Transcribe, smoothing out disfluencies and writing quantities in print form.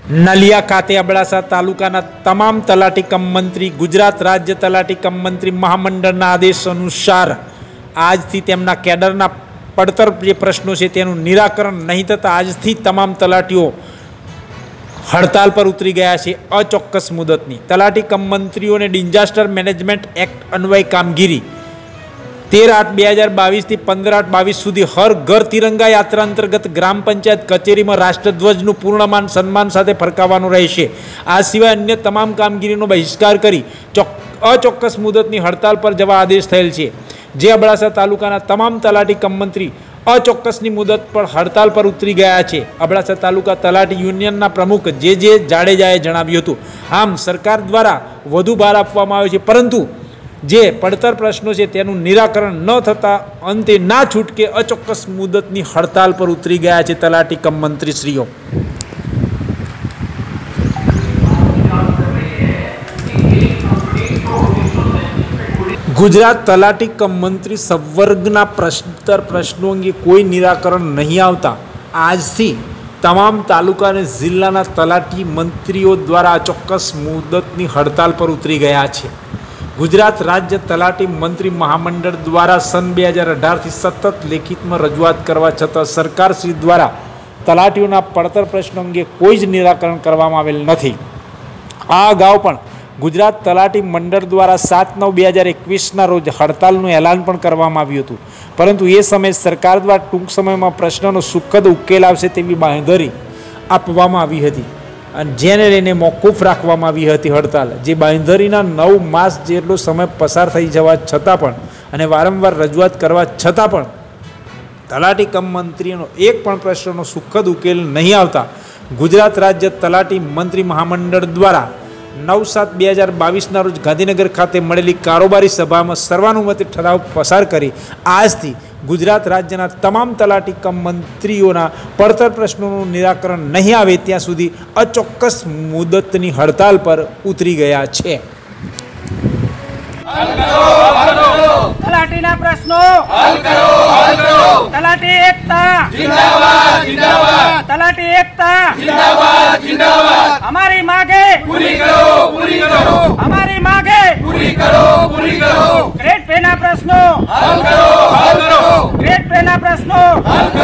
નલિયા ખાતે અબડાસા તાલુકાના તમામ તલાટી કમ મંત્રી ગુજરાત રાજ્ય તલાટી કમ મંત્રી મહામંડળના આદેશ અનુસાર આજથી તેમના કેડરના પડતર જે પ્રશ્નો છે તેનું નિરાકરણ નહીં થતાં આજથી તમામ તલાટીઓ હડતાલ પર ઉતરી ગયા છે અચોક્કસ મુદતની। તલાટી કમ મંત્રીઓને ડિઝાસ્ટર મેનેજમેન્ટ એક્ટ અન્વયે કામગીરી 13/8/2022 થી 15/8/22 સુધી હર ઘર તિરંગા યાત્રા અંતર્ગત ગ્રામ પંચાયત કચેરીમાં રાષ્ટ્રધ્વજનું પૂર્ણમાન સન્માન સાથે ફરકાવવાનું રહેશે। આ સિવાય અન્ય તમામ કામગીરીનો બહિષ્કાર કરી અચોક્કસ મુદતની હડતાલ પર જવા આદેશ થયેલ છે, જે અબડાસા તાલુકાના તમામ તલાટી કમ મંત્રી અચોક્કસની મુદત પર હડતાલ પર ઉતરી ગયા છે। અબડાસા તાલુકા તલાટી યુનિયનના પ્રમુખ જે જાડેજાએ જણાવ્યું હતું। આમ સરકાર દ્વારા વધુ ભાર આપવામાં આવ્યો છે, પરંતુ જે પડતર પ્રશ્નો છે તેનું નિરાકરણ ન થતાં અંતે ના છૂટકે અચોક્કસ મુદતની હડતાલ પર ઉતરી ગયા છે તલાટી કમ મંત્રીશ્રીઓ। ગુજરાત તલાટી કમ મંત્રી સંવર્ગના પડતર પ્રશ્નો અંગે કોઈ નિરાકરણ નહીં આવતા આજથી તમામ તાલુકા અને જિલ્લાના તલાટી મંત્રીઓ દ્વારા અચોક્કસ મુદતની હડતાલ પર ઉતરી ગયા છે। ગુજરાત રાજ્ય તલાટી મંત્રી મહામંડળ દ્વારા સન 2018થી સતત લેખિતમાં રજૂઆત કરવા છતાં સરકારશ્રી દ્વારા તલાટીઓના પડતર પ્રશ્નો અંગે કોઈ જ નિરાકરણ કરવામાં આવેલ નથી। આ અગાઉ પણ ગુજરાત તલાટી મંડળ દ્વારા 7/9/2021ના રોજ હડતાલનું એલાન પણ કરવામાં આવ્યું હતું, પરંતુ એ સમયે સરકાર દ્વારા ટૂંક સમયમાં પ્રશ્નનો સુખદ ઉકેલ આવશે તેવી બાંહેધરી આપવામાં આવી હતી અને જેને લઈને મોકૂફ રાખવામાં આવી હતી હડતાલ। જે બાંહેધરીના 9 માસ જેટલો સમય પસાર થઈ જવા છતાં પણ અને વારંવાર રજૂઆત કરવા છતાં પણ તલાટી કમ મંત્રીનો એક પણ પ્રશ્નનો સુખદ ઉકેલ નહીં આવતા ગુજરાત રાજ્ય તલાટી મંત્રી મહામંડળ દ્વારા 9/7/2022ના રોજ ગાંધીનગર ખાતે મળેલી કારોબારી સભામાં સર્વાનુમતે ઠરાવ પસાર કરી આજથી ગુજરાત રાજ્યના તમામ તલાટી કમ મંત્રીઓના પડતર પ્રશ્નોનું નિરાકરણ નહીં આવે ત્યાં સુધી અચોક્કસ મુદતની હડતાલ પર ઉતરી ગયા છે। તલાટીના પ્રશ્નો હલ કરો, તલાટી એકતા जिंदाबाद जिंदाबाद, તલાટી એકતા जिंदाबाद जिंदाबाद, हमारी मांगे पूरी करो हमारी मांगे पूरी करो ग्रेड पे ना प्रश्नो हल करो ग्रेड पे ना प्रश्नो हल